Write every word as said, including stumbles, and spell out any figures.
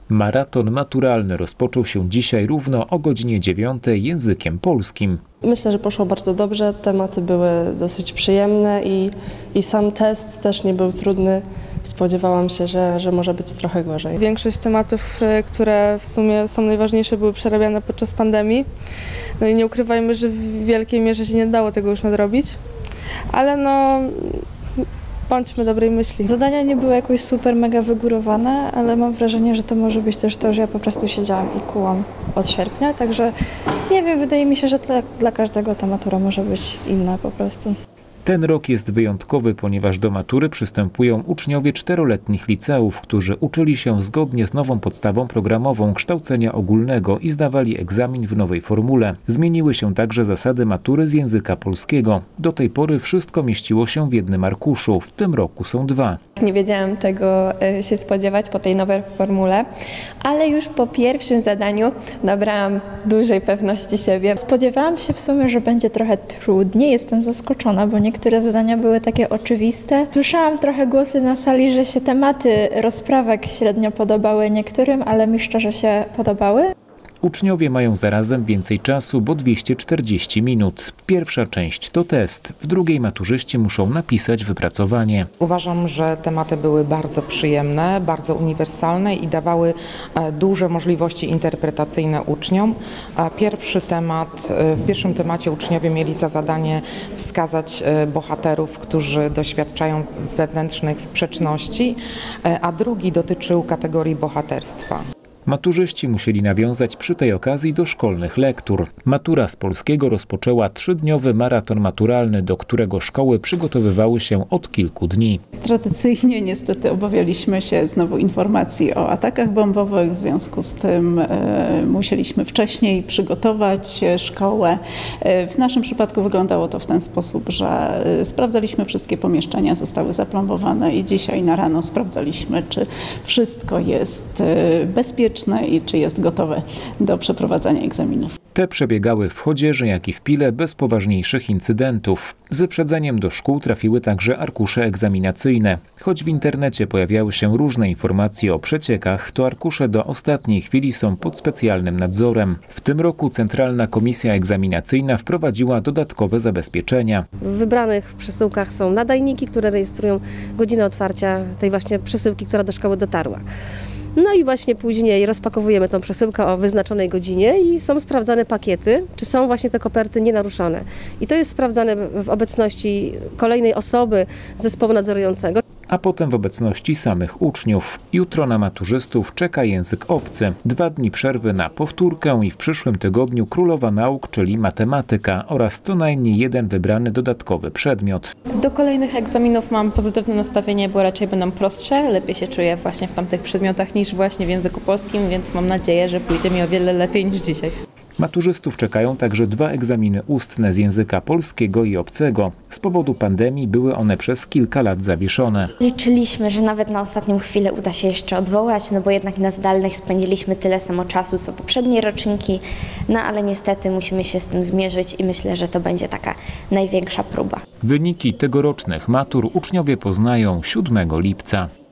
Maraton maturalny rozpoczął się dzisiaj równo o godzinie dziewiątej językiem polskim. Myślę, że poszło bardzo dobrze, tematy były dosyć przyjemne i, i sam test też nie był trudny. Spodziewałam się, że, że może być trochę gorzej. Większość tematów, które w sumie są najważniejsze, były przerabiane podczas pandemii. No i nie ukrywajmy, że w wielkiej mierze się nie dało tego już nadrobić, ale no bądźmy dobrej myśli. Zadania nie były jakoś super mega wygórowane, ale mam wrażenie, że to może być też to, że ja po prostu siedziałam i kułam od sierpnia, także nie wiem, wydaje mi się, że dla, dla każdego ta matura może być inna po prostu. Ten rok jest wyjątkowy, ponieważ do matury przystępują uczniowie czteroletnich liceów, którzy uczyli się zgodnie z nową podstawą programową kształcenia ogólnego i zdawali egzamin w nowej formule. Zmieniły się także zasady matury z języka polskiego. Do tej pory wszystko mieściło się w jednym arkuszu, w tym roku są dwa. Nie wiedziałam, czego się spodziewać po tej nowej formule, ale już po pierwszym zadaniu nabrałam dużej pewności siebie. Spodziewałam się w sumie, że będzie trochę trudniej. Jestem zaskoczona, bo niektóre zadania były takie oczywiste. Słyszałam trochę głosy na sali, że się tematy rozprawek średnio podobały niektórym, ale mi szczerze się podobały. Uczniowie mają zarazem więcej czasu, bo dwieście czterdzieści minut. Pierwsza część to test, w drugiej maturzyści muszą napisać wypracowanie. Uważam, że tematy były bardzo przyjemne, bardzo uniwersalne i dawały duże możliwości interpretacyjne uczniom. Pierwszy temat, w pierwszym temacie uczniowie mieli za zadanie wskazać bohaterów, którzy doświadczają wewnętrznych sprzeczności, a drugi dotyczył kategorii bohaterstwa. Maturzyści musieli nawiązać przy tej okazji do szkolnych lektur. Matura z polskiego rozpoczęła trzydniowy maraton maturalny, do którego szkoły przygotowywały się od kilku dni. Tradycyjnie niestety obawialiśmy się znowu informacji o atakach bombowych, w związku z tym e, musieliśmy wcześniej przygotować szkołę. E, w naszym przypadku wyglądało to w ten sposób, że e, sprawdzaliśmy wszystkie pomieszczenia, zostały zaplombowane i dzisiaj na rano sprawdzaliśmy, czy wszystko jest e, bezpieczne i czy jest gotowe do przeprowadzania egzaminów. Te przebiegały w Chodzieży, jak i w Pile bez poważniejszych incydentów. Z wyprzedzeniem do szkół trafiły także arkusze egzaminacyjne. Choć w internecie pojawiały się różne informacje o przeciekach, to arkusze do ostatniej chwili są pod specjalnym nadzorem. W tym roku Centralna Komisja Egzaminacyjna wprowadziła dodatkowe zabezpieczenia. W wybranych przesyłkach są nadajniki, które rejestrują godzinę otwarcia tej właśnie przesyłki, która do szkoły dotarła. No i właśnie później rozpakowujemy tą przesyłkę o wyznaczonej godzinie i są sprawdzane pakiety, czy są właśnie te koperty nienaruszone. I to jest sprawdzane w obecności kolejnej osoby zespołu nadzorującego. A potem w obecności samych uczniów. Jutro na maturzystów czeka język obcy. Dwa dni przerwy na powtórkę i w przyszłym tygodniu królowa nauk, czyli matematyka oraz co najmniej jeden wybrany dodatkowy przedmiot. Do kolejnych egzaminów mam pozytywne nastawienie, bo raczej będą prostsze. Lepiej się czuję właśnie w tamtych przedmiotach niż właśnie w języku polskim, więc mam nadzieję, że pójdzie mi o wiele lepiej niż dzisiaj. Maturzystów czekają także dwa egzaminy ustne z języka polskiego i obcego. Z powodu pandemii były one przez kilka lat zawieszone. Liczyliśmy, że nawet na ostatnią chwilę uda się jeszcze odwołać, no bo jednak na zdalnych spędziliśmy tyle samo czasu co poprzednie roczniki, no ale niestety musimy się z tym zmierzyć i myślę, że to będzie taka największa próba. Wyniki tegorocznych matur uczniowie poznają siódmego lipca.